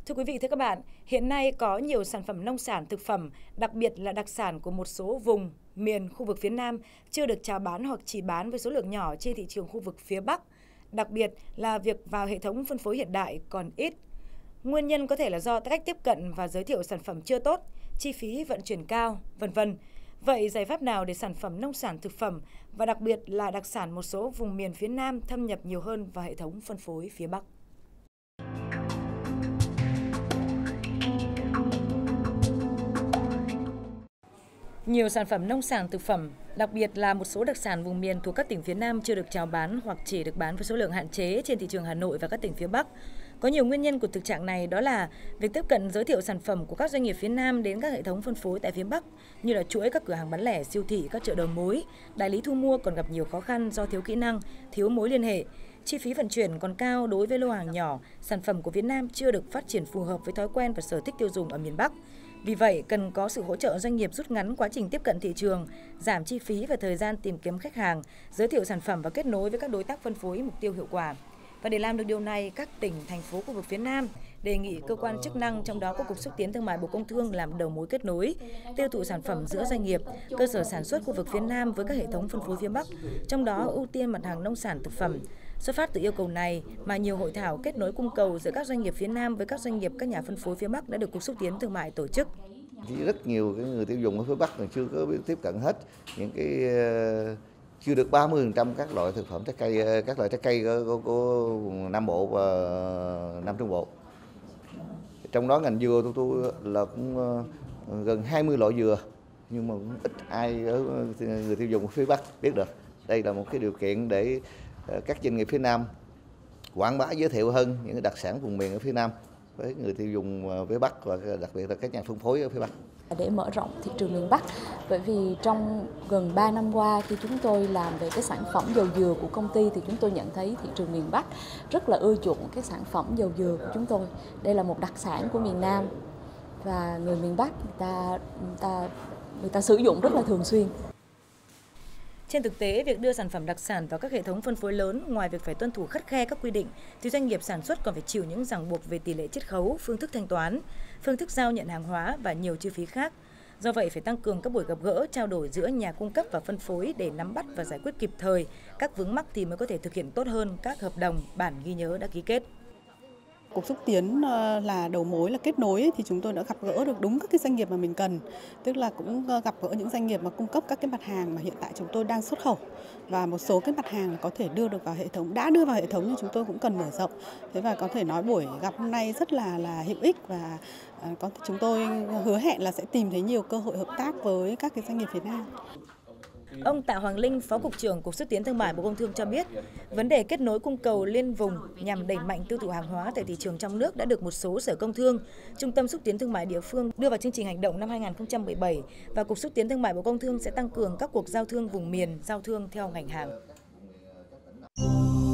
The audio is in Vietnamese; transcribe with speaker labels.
Speaker 1: Thưa quý vị, thưa các bạn, hiện nay có nhiều sản phẩm nông sản thực phẩm, đặc biệt là đặc sản của một số vùng, miền, khu vực phía Nam chưa được chào bán hoặc chỉ bán với số lượng nhỏ trên thị trường khu vực phía Bắc. Đặc biệt là việc vào hệ thống phân phối hiện đại còn ít. Nguyên nhân có thể là do cách tiếp cận và giới thiệu sản phẩm chưa tốt, chi phí vận chuyển cao, vân vân. Vậy giải pháp nào để sản phẩm nông sản thực phẩm và đặc biệt là đặc sản một số vùng miền phía Nam thâm nhập nhiều hơn vào hệ thống phân phối phía Bắc? Nhiều sản phẩm nông sản thực phẩm, đặc biệt là một số đặc sản vùng miền thuộc các tỉnh phía Nam chưa được chào bán hoặc chỉ được bán với số lượng hạn chế trên thị trường Hà Nội và các tỉnh phía Bắc. Có nhiều nguyên nhân của thực trạng này, đó là việc tiếp cận giới thiệu sản phẩm của các doanh nghiệp phía Nam đến các hệ thống phân phối tại phía Bắc, như là chuỗi các cửa hàng bán lẻ, siêu thị, các chợ đầu mối, đại lý thu mua còn gặp nhiều khó khăn do thiếu kỹ năng, thiếu mối liên hệ. Chi phí vận chuyển còn cao đối với lô hàng nhỏ, sản phẩm của Việt Nam chưa được phát triển phù hợp với thói quen và sở thích tiêu dùng ở miền Bắc. Vì vậy, cần có sự hỗ trợ doanh nghiệp rút ngắn quá trình tiếp cận thị trường, giảm chi phí và thời gian tìm kiếm khách hàng, giới thiệu sản phẩm và kết nối với các đối tác phân phối mục tiêu hiệu quả. Và để làm được điều này, các tỉnh, thành phố khu vực phía Nam đề nghị cơ quan chức năng, trong đó có Cục Xúc tiến Thương mại Bộ Công Thương làm đầu mối kết nối, tiêu thụ sản phẩm giữa doanh nghiệp, cơ sở sản xuất khu vực phía Nam với các hệ thống phân phối phía Bắc, trong đó ưu tiên mặt hàng nông sản thực phẩm. Xuất phát từ yêu cầu này mà nhiều hội thảo kết nối cung cầu giữa các doanh nghiệp phía Nam với các doanh nghiệp các nhà phân phối phía Bắc đã được Cục Xúc tiến Thương mại tổ chức.
Speaker 2: Rất nhiều cái người tiêu dùng ở phía Bắc còn chưa có biết tiếp cận hết những cái chưa được 30% các loại thực phẩm trái cây, các loại trái cây của vùng Nam Bộ và Nam Trung Bộ. Trong đó ngành dừa tôi là cũng gần 20 loại dừa, nhưng mà cũng ít ai ở người tiêu dùng ở phía Bắc biết được. Đây là một cái điều kiện để các doanh nghiệp phía Nam quảng bá giới thiệu hơn những đặc sản vùng miền ở phía Nam với người tiêu dùng phía Bắc và đặc biệt là các nhà phân phối ở phía Bắc.
Speaker 3: Để mở rộng thị trường miền Bắc, bởi vì trong gần 3 năm qua khi chúng tôi làm về cái sản phẩm dầu dừa của công ty thì chúng tôi nhận thấy thị trường miền Bắc rất là ưa chuộng cái sản phẩm dầu dừa của chúng tôi. Đây là một đặc sản của miền Nam và người miền Bắc người ta sử dụng rất là thường xuyên.
Speaker 1: Trên thực tế, việc đưa sản phẩm đặc sản vào các hệ thống phân phối lớn, ngoài việc phải tuân thủ khắt khe các quy định, thì doanh nghiệp sản xuất còn phải chịu những ràng buộc về tỷ lệ chiết khấu, phương thức thanh toán, phương thức giao nhận hàng hóa và nhiều chi phí khác. Do vậy, phải tăng cường các buổi gặp gỡ, trao đổi giữa nhà cung cấp và phân phối để nắm bắt và giải quyết kịp thời các vướng mắc thì mới có thể thực hiện tốt hơn các hợp đồng, bản ghi nhớ đã ký kết.
Speaker 4: Cục xúc tiến là đầu mối, là kết nối thì chúng tôi đã gặp gỡ được đúng các cái doanh nghiệp mà mình cần, tức là cũng gặp gỡ những doanh nghiệp mà cung cấp các cái mặt hàng mà hiện tại chúng tôi đang xuất khẩu và một số cái mặt hàng có thể đưa được vào hệ thống, đã đưa vào hệ thống nhưng chúng tôi cũng cần mở rộng. Thế và có thể nói buổi gặp hôm nay rất là hữu ích và chúng tôi hứa hẹn là sẽ tìm thấy nhiều cơ hội hợp tác với các cái doanh nghiệp Việt Nam.
Speaker 1: Ông Tạ Hoàng Linh, Phó Cục trưởng Cục Xúc tiến Thương mại Bộ Công Thương cho biết, vấn đề kết nối cung cầu liên vùng nhằm đẩy mạnh tiêu thụ hàng hóa tại thị trường trong nước đã được một số sở công thương, trung tâm xúc tiến thương mại địa phương đưa vào chương trình hành động năm 2017 và Cục Xúc tiến Thương mại Bộ Công Thương sẽ tăng cường các cuộc giao thương vùng miền, giao thương theo ngành hàng.